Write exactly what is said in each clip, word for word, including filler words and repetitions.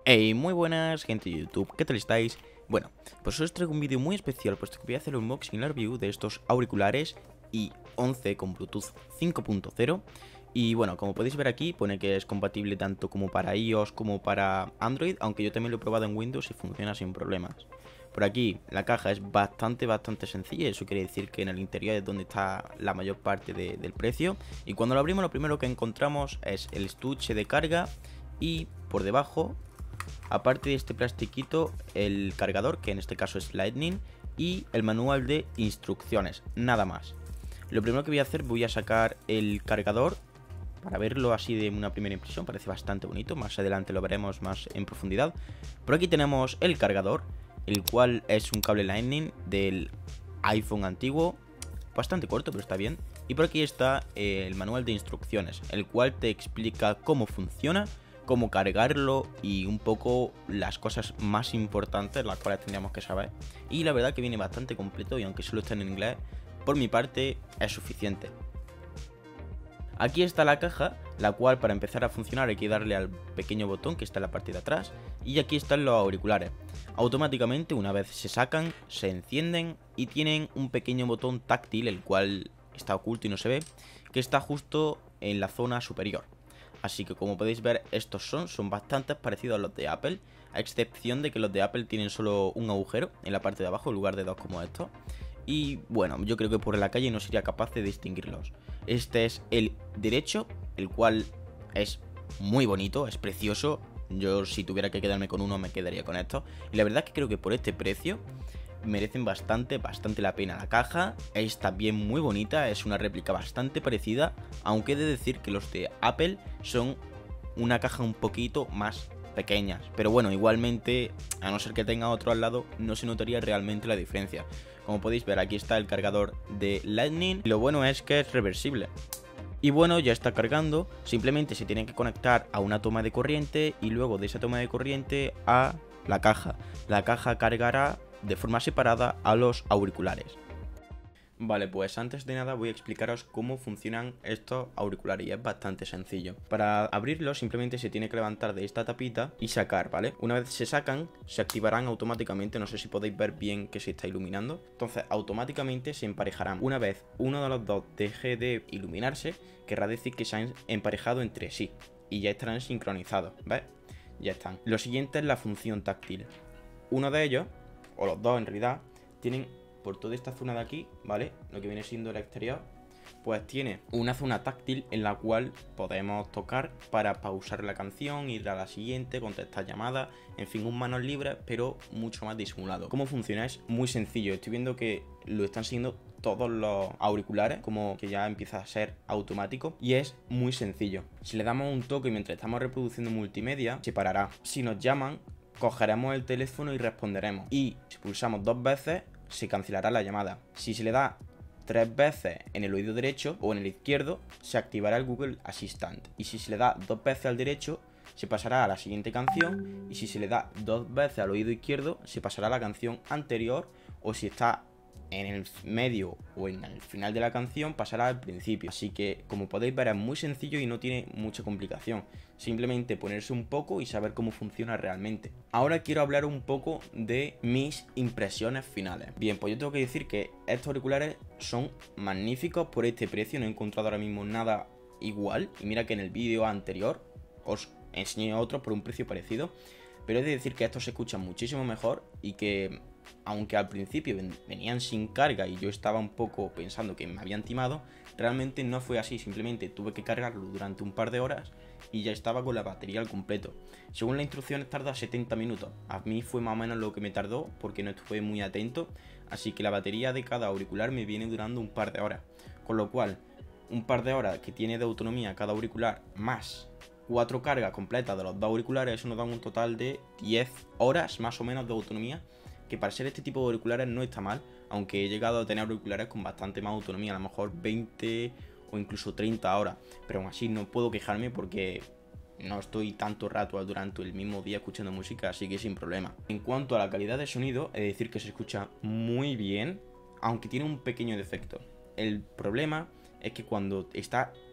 Hey, muy buenas gente de YouTube, ¿qué tal estáis? Bueno, pues os traigo un vídeo muy especial puesto que voy a hacer un unboxing y la review de estos auriculares i once con Bluetooth cinco punto cero. Y bueno, como podéis ver aquí pone que es compatible tanto como para iOS como para Android, aunque yo también lo he probado en Windows y funciona sin problemas. Por aquí la caja es bastante bastante sencilla, eso quiere decir que en el interior es donde está la mayor parte de, del precio. Y cuando lo abrimos lo primero que encontramos es el estuche de carga y por debajo, aparte de este plastiquito, el cargador, que en este caso es Lightning, y el manual de instrucciones, nada más. Lo primero que voy a hacer, voy a sacar el cargador para verlo así de una primera impresión. Parece bastante bonito, más adelante lo veremos más en profundidad. Por aquí tenemos el cargador, el cual es un cable Lightning del iPhone antiguo, bastante corto pero está bien. Y por aquí está el manual de instrucciones, el cual te explica cómo funciona, cómo cargarlo y un poco las cosas más importantes, las cuales tendríamos que saber. Y la verdad que viene bastante completo y aunque solo está en inglés, por mi parte es suficiente. Aquí está la caja, la cual para empezar a funcionar hay que darle al pequeño botón que está en la parte de atrás. Y aquí están los auriculares. Automáticamente una vez se sacan, se encienden y tienen un pequeño botón táctil, el cual está oculto y no se ve, que está justo en la zona superior. Así que como podéis ver, estos son, son bastante parecidos a los de Apple, a excepción de que los de Apple tienen solo un agujero en la parte de abajo en lugar de dos como estos. Y bueno, yo creo que por la calle no sería capaz de distinguirlos. Este es el derecho, el cual es muy bonito, es precioso. Yo si tuviera que quedarme con uno me quedaría con esto. Y la verdad es que creo que por este precio merecen bastante, bastante la pena. La caja es también muy bonita, es una réplica bastante parecida, aunque he de decir que los de Apple son una caja un poquito más pequeñas. Pero bueno, igualmente, a no ser que tenga otro al lado, no se notaría realmente la diferencia. Como podéis ver, aquí está el cargador de Lightning y lo bueno es que es reversible. Y bueno, ya está cargando, simplemente se tiene que conectar a una toma de corriente y luego de esa toma de corriente a la caja. La caja cargará de forma separada a los auriculares. Vale, pues antes de nada voy a explicaros cómo funcionan estos auriculares y es bastante sencillo. Para abrirlo simplemente se tiene que levantar de esta tapita y sacar, ¿vale? Una vez se sacan, se activarán automáticamente, no sé si podéis ver bien que se está iluminando. Entonces automáticamente se emparejarán. Una vez uno de los dos deje de iluminarse, querrá decir que se han emparejado entre sí y ya estarán sincronizados, ¿ves? Ya están. Lo siguiente es la función táctil. Uno de ellos, o los dos en realidad, tienen por toda esta zona de aquí, ¿vale? Lo que viene siendo el exterior, pues tiene una zona táctil en la cual podemos tocar para pausar la canción, ir a la siguiente, contestar llamadas, en fin, un manos libres, pero mucho más disimulado. ¿Cómo funciona? Es muy sencillo. Estoy viendo que lo están siguiendo todos los auriculares, como que ya empieza a ser automático y es muy sencillo. Si le damos un toque mientras estamos reproduciendo multimedia, se parará. Si nos llaman, cogeremos el teléfono y responderemos. Y si pulsamos dos veces, se cancelará la llamada. Si se le da tres veces en el oído derecho o en el izquierdo, se activará el Google Assistant. Y si se le da dos veces al derecho, se pasará a la siguiente canción. Y si se le da dos veces al oído izquierdo, se pasará a la canción anterior. O si está en el medio o en el final de la canción, pasará al principio. Así que como podéis ver es muy sencillo y no tiene mucha complicación. Simplemente ponerse un poco y saber cómo funciona realmente. Ahora quiero hablar un poco de mis impresiones finales. Bien, pues yo tengo que decir que estos auriculares son magníficos por este precio. No he encontrado ahora mismo nada igual. Y mira que en el vídeo anterior os enseñé otros por un precio parecido. Pero he de decir que estos se escuchan muchísimo mejor y que aunque al principio venían sin carga y yo estaba un poco pensando que me habían timado, realmente no fue así, simplemente tuve que cargarlo durante un par de horas y ya estaba con la batería al completo. Según las instrucciones tarda setenta minutos, a mí fue más o menos lo que me tardó porque no estuve muy atento, así que la batería de cada auricular me viene durando un par de horas, con lo cual un par de horas que tiene de autonomía cada auricular más cuatro cargas completas de los dos auriculares, eso nos da un total de diez horas más o menos de autonomía, que para ser este tipo de auriculares no está mal, aunque he llegado a tener auriculares con bastante más autonomía, a lo mejor veinte o incluso treinta horas, pero aún así no puedo quejarme porque no estoy tanto rato durante el mismo día escuchando música, así que sin problema. En cuanto a la calidad de sonido, he de decir que se escucha muy bien, aunque tiene un pequeño defecto. El problema es que cuando está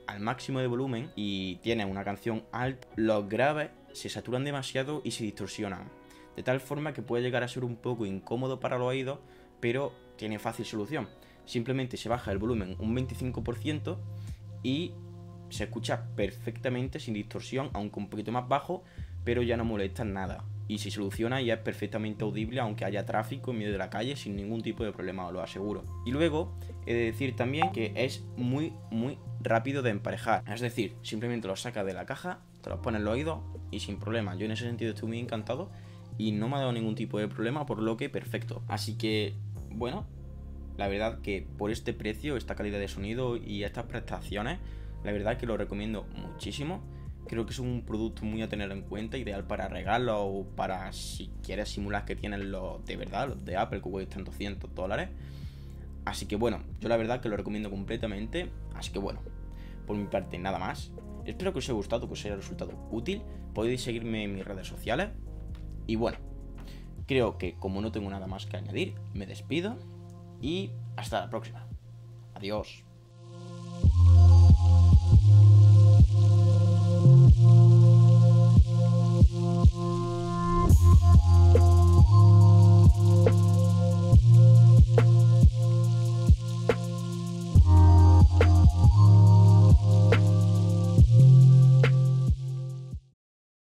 al máximo de volumen y tienes una canción alta, los graves se saturan demasiado y se distorsionan, de tal forma que puede llegar a ser un poco incómodo para los oídos, pero tiene fácil solución. Simplemente se baja el volumen un veinticinco por ciento y se escucha perfectamente sin distorsión, aunque un poquito más bajo, pero ya no molesta nada. Y se soluciona y es perfectamente audible aunque haya tráfico en medio de la calle sin ningún tipo de problema, os lo aseguro. Y luego he de decir también que es muy muy rápido de emparejar. Es decir, simplemente lo sacas de la caja, te lo pones en los oídos y sin problema. Yo en ese sentido estoy muy encantado y no me ha dado ningún tipo de problema, por lo que perfecto. Así que, bueno, la verdad que por este precio, esta calidad de sonido y estas prestaciones, la verdad que lo recomiendo muchísimo. Creo que es un producto muy a tener en cuenta, ideal para regalos o para si quieres simular que tienen los de verdad, los de Apple, que cuestan doscientos dólares. Así que bueno, yo la verdad que lo recomiendo completamente. Así que bueno, por mi parte nada más. Espero que os haya gustado, que os haya resultado útil. Podéis seguirme en mis redes sociales. Y bueno, creo que como no tengo nada más que añadir, me despido y hasta la próxima. Adiós.